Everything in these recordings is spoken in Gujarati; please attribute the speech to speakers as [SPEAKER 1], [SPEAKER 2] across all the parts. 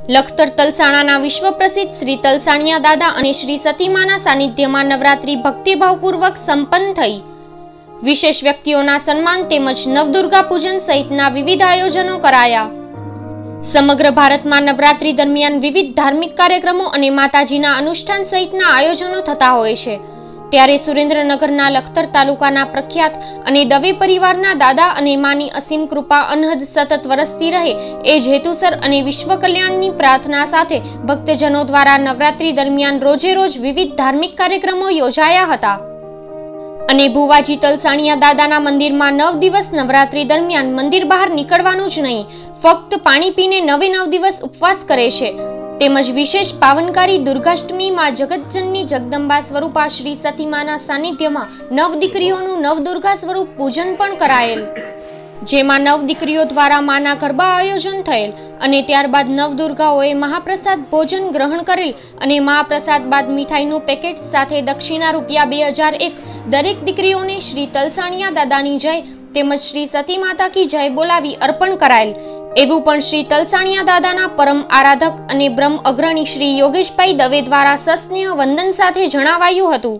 [SPEAKER 1] લખતર તલસાણાના વિશ્વ પ્રસિદ્ધ શ્રી તલસાણિયા દાદા અને શ્રી સતીમાના સાનિધ્યમાં નવરાત્રી ભક્તિભાવપૂર્વક સંપન્ન થઈ। વિશેષ વ્યક્તિઓના સન્માન તેમજ નવદુર્ગા પૂજન સહિતના વિવિધ આયોજનો કરાયા। સમગ્ર ભારતમાં નવરાત્રી દરમિયાન વિવિધ ધાર્મિક કાર્યક્રમો અને માતાજીના અનુષ્ઠાન સહિતના આયોજનો થતા હોય છે, ત્યારે સુરેન્દ્રનગરના લખતર તાલુકાના પ્રખ્યાત અને દવે પરિવારના દાદા અને માની અસીમ કૃપા અનહદ સતત વરસતી રહે એ જ હેતુસર અને વિશ્વ કલ્યાણની પ્રાર્થના સાથે ભક્તજનો દ્વારા નવરાત્રી દરમિયાન રોજે રોજ વિવિધ ધાર્મિક કાર્યક્રમો યોજાયા હતા અને ભુવાજી તલસાણિયા દાદાના મંદિરમાં 9 દિવસ નવરાત્રી દરમિયાન મંદિર બહાર નીકળવાનું જ નહીં, ફક્ત પાણી પીને 9 દિવસ ઉપવાસ કરે છે। તેમજ વિશેષ પાવનકારી દુર્ગાષ્ટમી માં જગતજનની જગદંબા સ્વરૂપા શ્રી સતીમાના સાનિધ્યમાં 9 દીકરીઓનું નવદુર્ગા સ્વરૂપ પૂજન પણ કરાયેલ, જેમાં 9 દીકરીઓ દ્વારા માના ગરબા આયોજન થયેલ અને ત્યારબાદ નવદુર્ગાઓએ મહાપ્રસાદ ભોજન ગ્રહણ કરેલ અને મહાપ્રસાદ બાદ મીઠાઈનું પેકેટ સાથે દક્ષિણા ₹2001 દરેક દીકરીઓને શ્રી તલસાણિયા દાદાની જય તેમજ શ્રી સતી માતા કી જય બોલાવી અર્પણ કરાયેલ। એવું પણ શ્રી તલસાણિયા દાદાના પરમ આરાધક અને બ્રહ્મ અગ્રણી શ્રી યોગેશભાઈ દવે દ્વારા સસ્નેહ વંદન સાથે જણાવાયું હતું।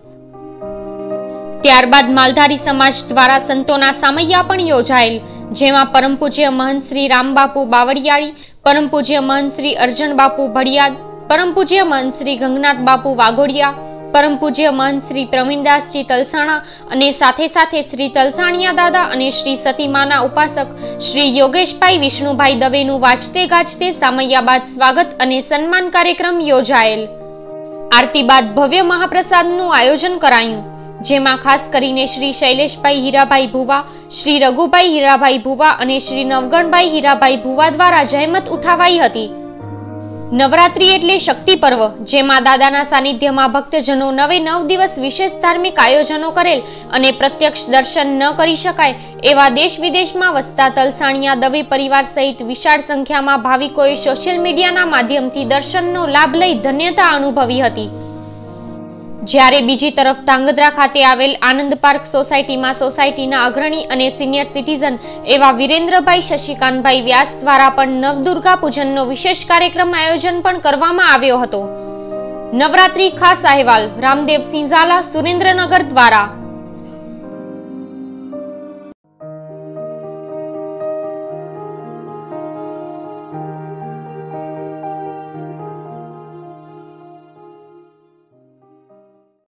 [SPEAKER 1] ત્યારબાદ માલધારી સમાજ દ્વારા સંતોના સામૈયા પણ યોજાયેલ, જેમાં પરમ પૂજ્ય મહંત શ્રી રામબાપુ બાવળિયાળી, પરમ પૂજ્ય મહંત શ્રી અર્જણ બાપુ ભડિયાદ, પરમ પૂજ્ય મહંત શ્રી ગંગનાથ બાપુ વાઘોડિયા, પરમ પૂજ્ય મહંત શ્રી પ્રવીણદાસજી તલસાણા અને સાથે સાથે શ્રી તલસાણિયા દાદા અને શ્રી સતીમાના ઉપાસક શ્રી યોગેશભાઈ વિષ્ણુભાઈ દવેનું વાજતે ગાજતે સામૈયા બાદ સ્વાગત અને સન્માન કાર્યક્રમ યોજાયેલ। આરતી બાદ ભવ્ય મહાપ્રસાદનું આયોજન કરાયું, જેમાં ખાસ કરીને શ્રી શૈલેષભાઈ હીરાભાઈ ભુવા, શ્રી રઘુભાઈ હીરાભાઈ ભુવા અને શ્રી નવગણભાઈ હીરાભાઈ ભુવા દ્વારા જહેમત ઉઠાવાઈ હતી। નવરાત્રી એટલે શક્તિ પર્વ, જેમાં દાદાના સાનિધ્યમાં ભક્તજનો 9 દિવસ વિશેષ ધાર્મિક આયોજનો કરેલ અને પ્રત્યક્ષ દર્શન ન કરી શકાય એવા દેશ વિદેશમાં વસતા તલસાણિયા દવે પરિવાર સહિત વિશાળ સંખ્યામાં ભાવિકોએ સોશિયલ મીડિયાના માધ્યમથી દર્શનનો લાભ લઈ ધન્યતા અનુભવી હતી। જ્યારે બીજી તરફ ધાંગધ્રા ખાતે આવેલ આનંદ પાર્ક સોસાયટીમાં સોસાયટીના અગ્રણી અને સિનિયર સિટીઝન એવા વિરેન્દ્રભાઈ શશિકાંતભાઈ વ્યાસ દ્વારા પણ નવદુર્ગા પૂજનનો વિશેષ કાર્યક્રમ આયોજન પણ કરવામાં આવ્યો હતો। નવરાત્રી ખાસ અહેવાલ રામદેવ સિંહ ઝાલા, સુરેન્દ્રનગર દ્વારા।